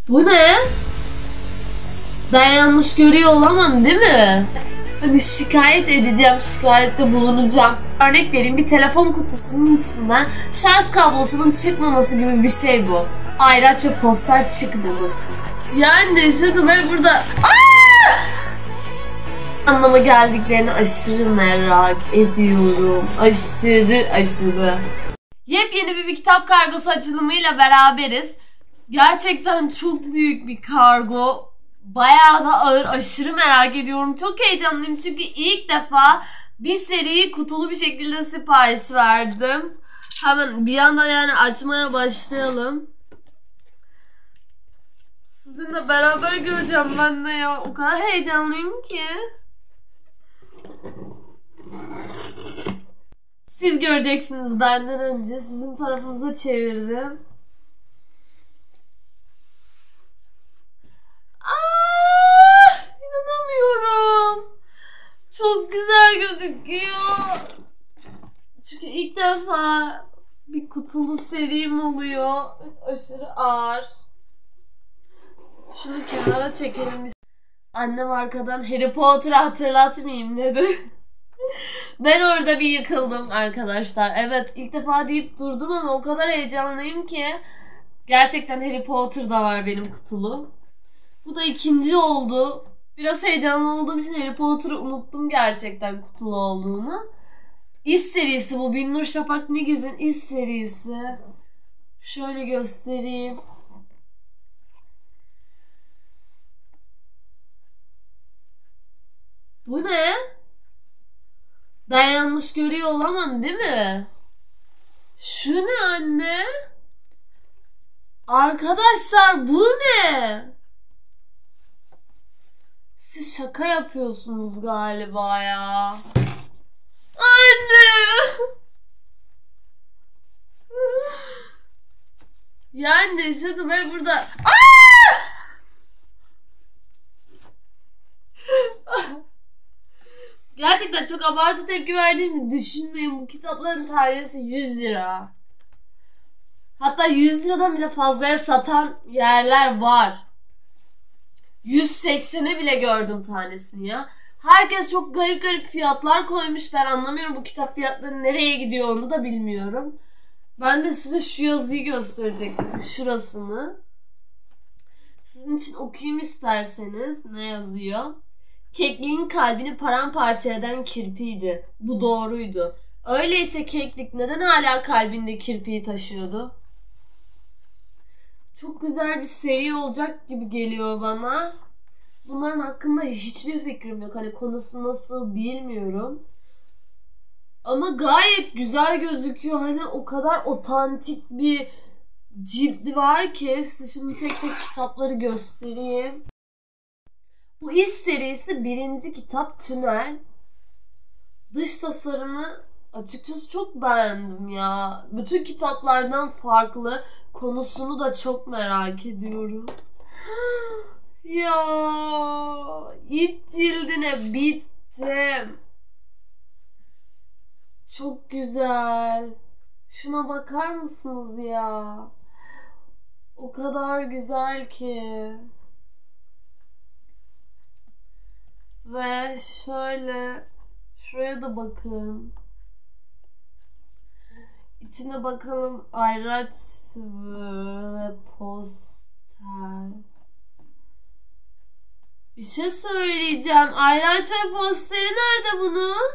Bu ne? Ben yanlış görüyor olamam değil mi? Hani şikayet edeceğim, şikayette bulunacağım. Örnek vereyim, bir telefon kutusunun içinden şarj kablosunun çıkmaması gibi bir şey bu. Ayraç ve poster çıkmaması. Yani şurada ve burada anlama geldiklerini aşırı merak ediyorum. Aşırı. Yepyeni bir kitap kargosu açılımıyla beraberiz. Gerçekten çok büyük bir kargo. Bayağı da ağır, aşırı merak ediyorum. Çok heyecanlıyım çünkü ilk defa bir seriyi kutulu bir şekilde sipariş verdim. Hemen bir anda yani açmaya başlayalım. Sizinle beraber göreceğim ben de ya. O kadar heyecanlıyım ki. Siz göreceksiniz benden önce. Sizin tarafınıza çevirdim. İnanamıyorum. Çok güzel gözüküyor. Çünkü ilk defa bir kutulu serim oluyor. Aşırı ağır. Şunu kenara çekelim. Annem arkadan Harry Potter'ı hatırlatmayayım dedi. Ben orada bir yıkıldım arkadaşlar. Evet, ilk defa deyip durdum ama o kadar heyecanlıyım ki. Gerçekten Harry Potter da var benim kutulu. Bu da ikinci oldu. Biraz heyecanlı olduğum için Harry Potter'ı unuttum gerçekten kutulu olduğunu. İş serisi bu. Binnur Şafak Nigiz'in iş serisi. Şöyle göstereyim. Bu ne? Ben yanlış görüyor olamam değil mi? Şu ne anne? Arkadaşlar bu ne? Siz şaka yapıyorsunuz galiba ya. Anne! Yani şurada ve burada... Gerçekten çok abartı tepki verdiğimi düşünmeyin. Bu kitapların tanesi 100 lira. Hatta 100 liradan bile fazlaya satan yerler var. 180'e bile gördüm tanesini ya. Herkes çok garip fiyatlar koymuş. Ben anlamıyorum, bu kitap fiyatları nereye gidiyor onu da bilmiyorum. Ben de size şu yazıyı gösterecektim. Şurasını. Sizin için okuyayım isterseniz. Ne yazıyor? Kekliğin kalbini paramparça eden kirpiydi. Bu doğruydu. Öyleyse keklik neden hala kalbinde kirpiyi taşıyordu? Çok güzel bir seri olacak gibi geliyor bana. Bunların hakkında hiçbir fikrim yok. Hani konusu nasıl bilmiyorum. Ama gayet güzel gözüküyor. Hani o kadar otantik bir cildi var ki. Size şimdi tek tek kitapları göstereyim. Bu iş serisi 1. kitap Tünel. Dış tasarımı açıkçası çok beğendim ya. Bütün kitaplardan farklı. Konusunu da çok merak ediyorum. Ya iç cildine bittim. Çok güzel. Şuna bakar mısınız ya? O kadar güzel ki. Ve şöyle şuraya da bakın. İçine bakalım, ayraç ve poster. Bir şey söyleyeceğim. Ayraç ve posteri nerede bunun?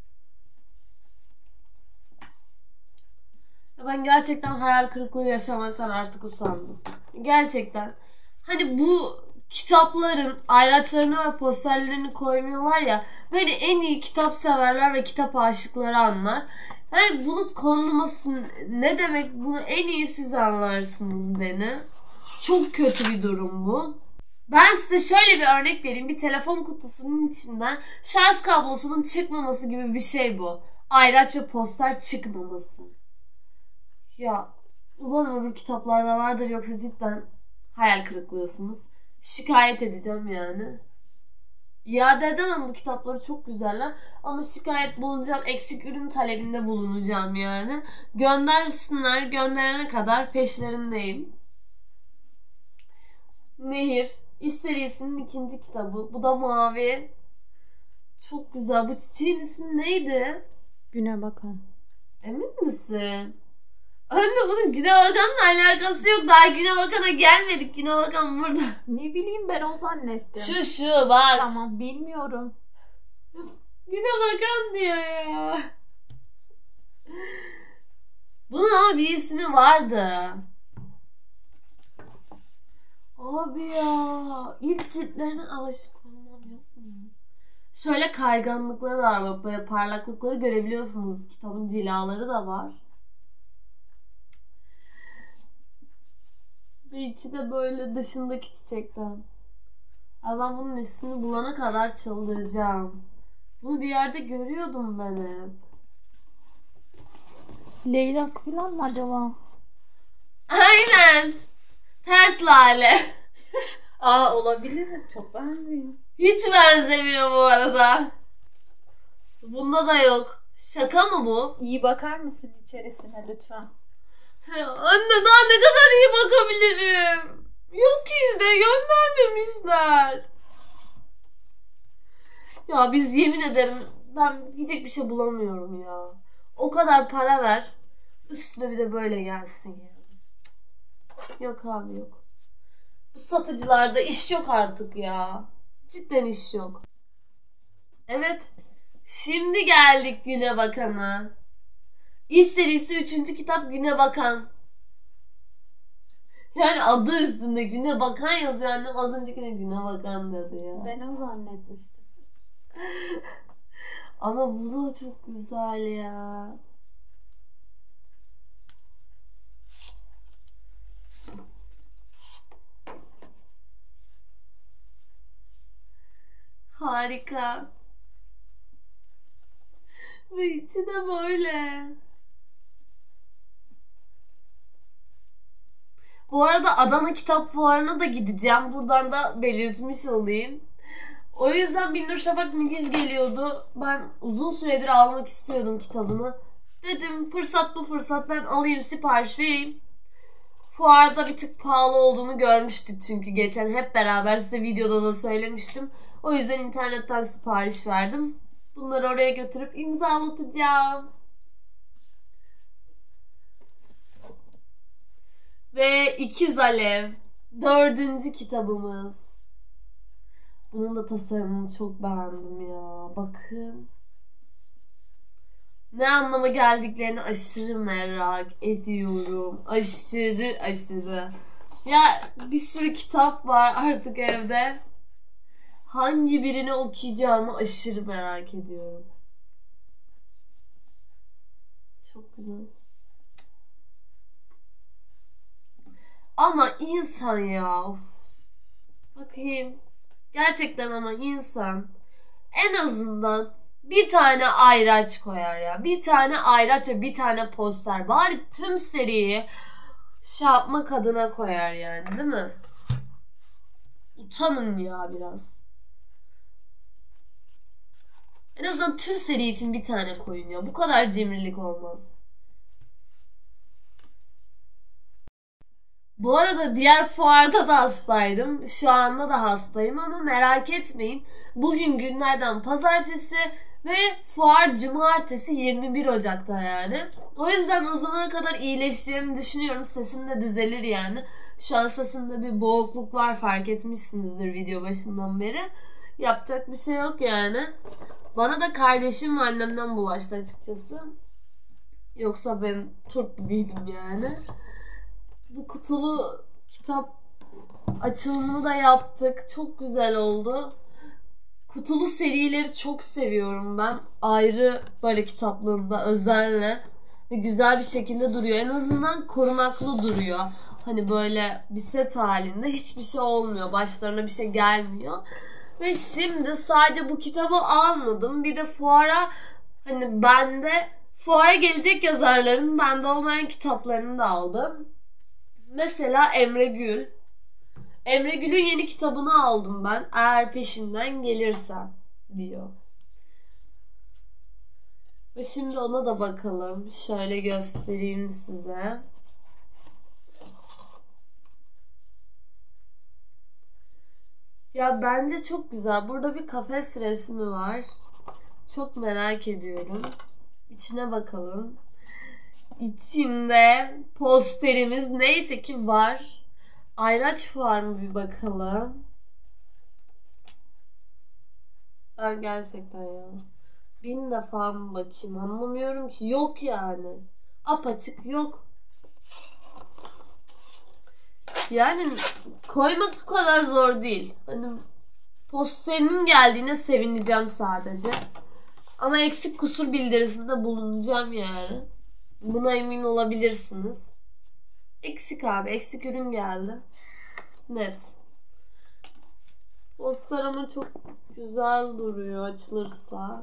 Ben gerçekten hayal kırıklığı yaşamaktan artık usandım. Gerçekten. Hani bu kitapların ayraçlarını ve posterlerini koymuyorlar ya. Böyle en iyi kitap severler ve kitap aşıkları anlar. Yani bunu konulması ne demek? Bunu en iyi siz anlarsınız beni. Çok kötü bir durum bu. Ben size şöyle bir örnek vereyim. Bir telefon kutusunun içinden şarj kablosunun çıkmaması gibi bir şey bu. Ayraç ve poster çıkmaması. Ya umarım öbür kitaplarda vardır, yoksa cidden hayal kırıklığısınız. Şikayet edeceğim yani. İade edemem, bu kitapları çok güzeller. Ama şikayet bulunacağım, eksik ürün talebinde bulunacağım yani. Göndersinler, gönderene kadar peşlerindeyim. Nehir. İş serisinin 2. kitabı. Bu da mavi. Çok güzel. Bu çiçeğin ismi neydi? Güne bakan. Emin misin? Anne bunun Güne Bakan'la alakası yok. Daha Güne Bakan'a gelmedik. Güne Bakan burada. Ne bileyim, ben o zannettim. Şu bak. Tamam, bilmiyorum. Güne Bakan diyor ya. Bunun ama bir ismi vardı. Abi ya. İlk ciltlerine aşık olmam yok mu? Şöyle kayganlıkları da var. Bak böyle parlaklıkları görebiliyorsunuz. Kitabın cilaları da var. Ve içi de böyle dışındaki çiçekten. Ay ben bunun ismini bulana kadar çıldıracağım. Bunu bir yerde görüyordum ben hep. Leylak falan mı acaba? Aynen. Ters lale. Olabilir mi? Çok benziyor. Hiç benzemiyor bu arada. Bunda da yok. Şaka mı bu? İyi bakar mısın içerisine lütfen? Anne daha ne kadar iyi bakabilirim? Yok işte göndermemişler. Ya biz yemin ederim ben diyecek bir şey bulamıyorum ya. O kadar para ver. Üstüne bir de böyle gelsin ya. Yok abi yok. Bu satıcılarda iş yok artık ya. Cidden iş yok. Evet. Şimdi geldik Güne Bakan'a. İş serisi 3. kitap Güne Bakan. Yani adı üstünde Güne Bakan yazıyor. Annem az öncekine Güne Bakan dedi ya. Ben o zannetmiştim. Ama bu da çok güzel ya. Harika. Ve içi de böyle. Bu arada Adana Kitap Fuarı'na da gideceğim. Buradan da belirtmiş olayım. O yüzden Binnur Şafak Nigiz geliyordu. Ben uzun süredir almak istiyordum kitabını. Dedim fırsat bu fırsat, ben alayım sipariş vereyim. Fuarda bir tık pahalı olduğunu görmüştük çünkü geçen hep beraber size videoda da söylemiştim. O yüzden internetten sipariş verdim. Bunları oraya götürüp imzalatacağım. Ve İkiz Alev 4. kitabımız. Bunun da tasarımını çok beğendim ya. Bakın. Ne anlama geldiklerini aşırı merak ediyorum. Aşırı. Ya bir sürü kitap var artık evde. Hangi birini okuyacağımı aşırı merak ediyorum. Çok güzel. Ama insan ya. Of. Bakayım. Gerçekten ama insan en azından bir tane ayraç koyar ya. Bir tane ayraç ve bir tane poster. Bari tüm seriyi şey yapmak adına koyar yani, değil mi? Utanın ya biraz. En azından tüm seri için bir tane koyun ya. Bu kadar cimrilik olmaz. Bu arada diğer fuarda da hastaydım. Şu anda da hastayım ama merak etmeyin. Bugün günlerden pazartesi ve fuar cumartesi 21 Ocak'ta yani. O yüzden o zamana kadar iyileşeceğimi düşünüyorum. Sesim de düzelir yani. Şu an sesimde bir boğukluk var, fark etmişsinizdir video başından beri. Yapacak bir şey yok yani. Bana da kardeşim ve annemden bulaştı açıkçası. Yoksa ben turp gibiydim yani. Bu kutulu kitap açılımını da yaptık. Çok güzel oldu. Kutulu serileri çok seviyorum ben. Ayrı böyle kitaplığında özenle ve güzel bir şekilde duruyor. En azından korunaklı duruyor. Hani böyle bir set halinde hiçbir şey olmuyor. Başlarına bir şey gelmiyor. Ve şimdi sadece bu kitabı almadım. Bir de fuara, hani bende fuara gelecek yazarların bende olmayan kitaplarını da aldım. Mesela Emre Gül. Emre Gül'ün yeni kitabını aldım ben. Eğer peşinden gelirsen diyor. Ve şimdi ona da bakalım. Şöyle göstereyim size. Ya bence çok güzel. Burada bir kafes resmi var. Çok merak ediyorum. İçine bakalım. İçinde posterimiz neyse ki var. Ayraç fuar mı bir bakalım. Ben gerçekten ya. 1000 defa mı bakayım anlamıyorum ki. Yok yani. Apaçık yok. Yani koymak bu kadar zor değil. Hani posterinin geldiğine sevineceğim sadece. Ama eksik kusur bildirisinde bulunacağım yani. Buna emin olabilirsiniz. Eksik abi. Eksik ürün geldi. Net. Poster ama çok güzel duruyor açılırsa.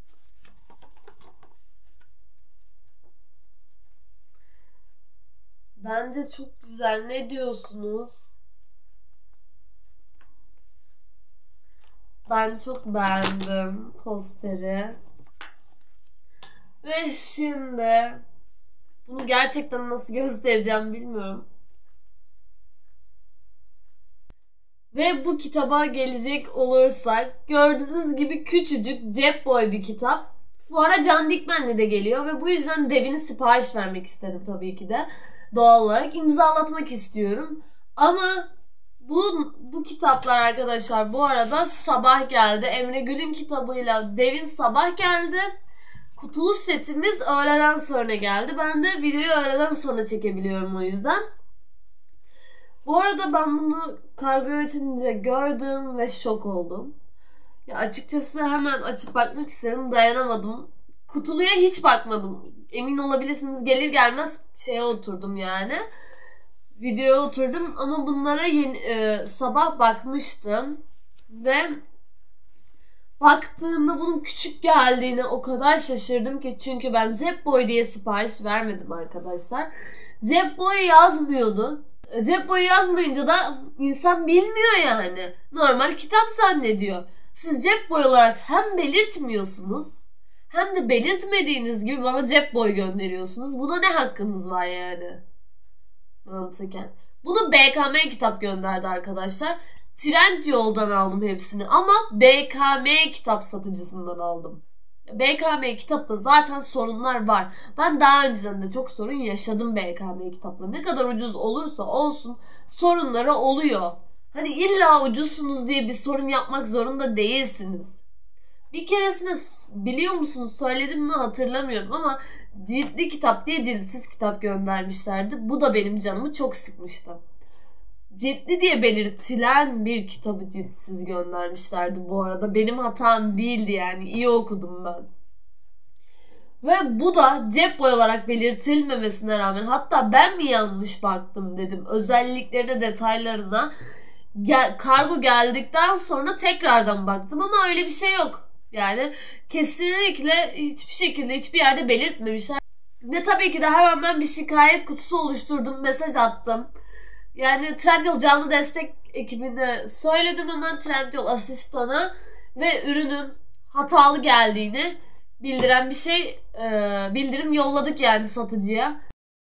Bence çok güzel. Ne diyorsunuz? Ben çok beğendim posteri. Ve şimdi bunu gerçekten nasıl göstereceğim bilmiyorum. Ve bu kitaba gelecek olursak gördüğünüz gibi küçücük cep boy bir kitap. Fuara Can Dikmen'le de geliyor ve bu yüzden devini sipariş vermek istedim tabii ki de. Doğal olarak imzalatmak istiyorum. Ama bu kitaplar arkadaşlar bu arada sabah geldi. Emre Gül'ün kitabıyla devin sabah geldi. Kutulu setimiz öğleden sonra geldi. Ben de videoyu öğleden sonra çekebiliyorum o yüzden. Bu arada ben bunu kargoya açınca gördüm ve şok oldum. Ya açıkçası hemen açıp bakmak istedim, dayanamadım. Kutuluya hiç bakmadım. Emin olabilirsiniz gelir gelmez şeye oturdum yani. Videoya oturdum ama bunlara sabah bakmıştım. Ve baktığımda bunun küçük geldiğine o kadar şaşırdım ki. Çünkü ben cep boy diye sipariş vermedim arkadaşlar. Cep boy yazmıyordu. Cep boyu yazmayınca da insan bilmiyor yani. Normal kitap zannediyor. Siz cep boy olarak hem belirtmiyorsunuz hem de belirtmediğiniz gibi bana cep boy gönderiyorsunuz. Buna ne hakkınız var yani? Mantıken. Bunu BKM kitap gönderdi arkadaşlar. Trendyol'dan aldım hepsini ama BKM kitap satıcısından aldım. BKM kitapta zaten sorunlar var. Ben daha önceden de çok sorun yaşadım BKM kitapla. Ne kadar ucuz olursa olsun sorunları oluyor. Hani illa ucuzsunuz diye bir sorun yapmak zorunda değilsiniz. Bir keresinde biliyor musunuz söyledim mi hatırlamıyorum ama ciltli kitap diye ciltsiz kitap göndermişlerdi. Bu da benim canımı çok sıkmıştı. Ciltli diye belirtilen bir kitabı ciltsiz göndermişlerdi bu arada. Benim hatam değildi yani. İyi okudum ben. Ve bu da cep boy olarak belirtilmemesine rağmen hatta ben mi yanlış baktım dedim. Özelliklerine, detaylarına. Kargo geldikten sonra tekrardan baktım ama öyle bir şey yok. Yani kesinlikle hiçbir şekilde hiçbir yerde belirtmemişler. Ve tabii ki de hemen ben bir şikayet kutusu oluşturdum. Mesaj attım. Yani Trendyol canlı destek ekibine söyledim hemen Trendyol asistanı ve ürünün hatalı geldiğini bildiren bir bildirim yolladık yani satıcıya.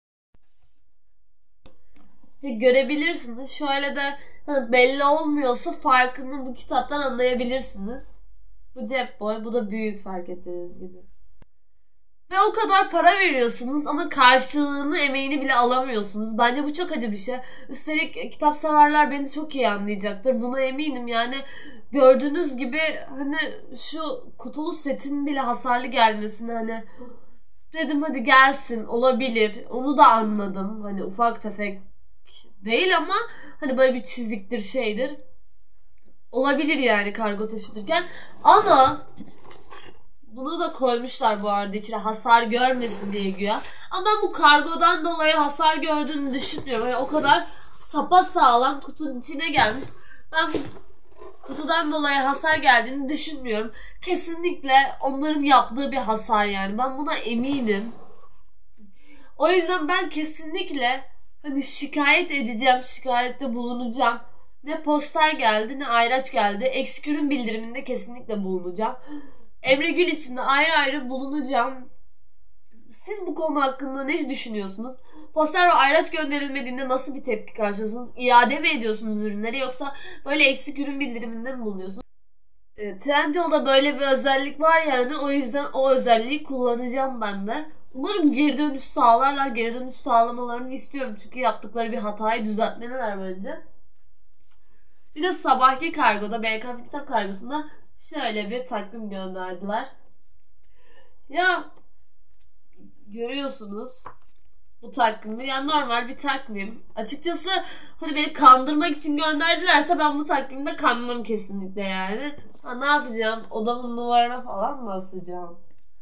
Ve görebilirsiniz. Şöyle de belli olmuyorsa farkını bu kitaptan anlayabilirsiniz. Bu cep boy, bu da büyük fark ettiğiniz gibi. Ve o kadar para veriyorsunuz ama karşılığını, emeğini bile alamıyorsunuz. Bence bu çok acı bir şey. Üstelik kitap severler beni çok iyi anlayacaktır. Buna eminim. Yani gördüğünüz gibi hani şu kutulu setin bile hasarlı gelmesini hani dedim hadi gelsin olabilir. Onu da anladım. Hani ufak tefek değil ama hani böyle bir çiziktir şeydir. Olabilir yani kargo taşıtırken. Ama bunu da koymuşlar bu arada içine hasar görmesin diye güya. Ama ben bu kargodan dolayı hasar gördüğünü düşünmüyorum. Yani o kadar sapasağlam kutunun içine gelmiş. Ben kutudan dolayı hasar geldiğini düşünmüyorum. Kesinlikle onların yaptığı bir hasar yani. Ben buna eminim. O yüzden ben kesinlikle hani şikayet edeceğim, şikayette bulunacağım. Ne poster geldi ne ayraç geldi. Eksik ürün bildiriminde kesinlikle bulunacağım. Emre Gül için de ayrı ayrı bulunacağım. Siz bu konu hakkında ne düşünüyorsunuz? poster ve ayraç gönderilmediğinde nasıl bir tepki karşılıyorsunuz? İade mi ediyorsunuz ürünleri yoksa böyle eksik ürün bildiriminde mi bulunuyorsunuz? Trendyol'da böyle bir özellik var yani, o yüzden o özelliği kullanacağım ben de. Umarım geri dönüş sağlarlar. Geri dönüş sağlamalarını istiyorum çünkü yaptıkları bir hatayı düzeltmeliler bence. Bir de sabahki kargoda, BKM kitap kargosunda şöyle bir takvim gönderdiler. Ya görüyorsunuz bu takvimi, yani normal bir takvim. Açıkçası hani beni kandırmak için gönderdilerse ben bu takvimde kanmam kesinlikle yani. Ha, ne yapacağım? Odamın duvarına falan mı asacağım?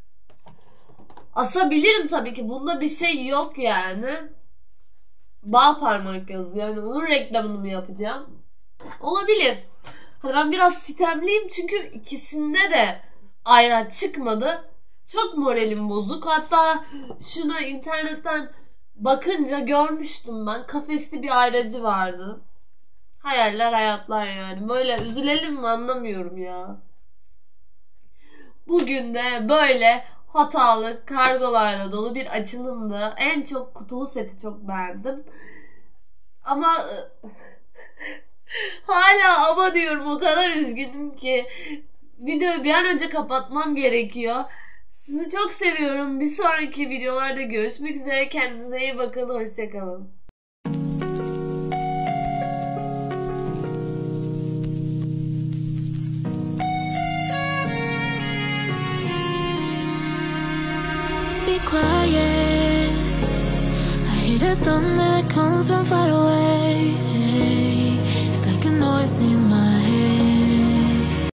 Asabilirim tabii ki. Bunda bir şey yok yani. Bal parmak yazıyor. Yani onun reklamını mı yapacağım? Olabilir. Hani ben biraz sitemliyim çünkü ikisinde de ayraç çıkmadı. Çok moralim bozuk. Hatta şuna internetten bakınca görmüştüm ben. Kafesli bir ayracı vardı. Hayaller hayatlar yani. Böyle üzülelim mi anlamıyorum ya. Bugün de böyle hatalı kargolarla dolu bir açılımdı. En çok kutulu seti çok beğendim. Ama hala ama diyorum, o kadar üzgünüm ki. Videoyu bir an önce kapatmam gerekiyor. Sizi çok seviyorum. Bir sonraki videolarda görüşmek üzere. Kendinize iyi bakın. Hoşçakalın. Be quiet. I hear the thunder that comes from far away. It's like a noise in my head.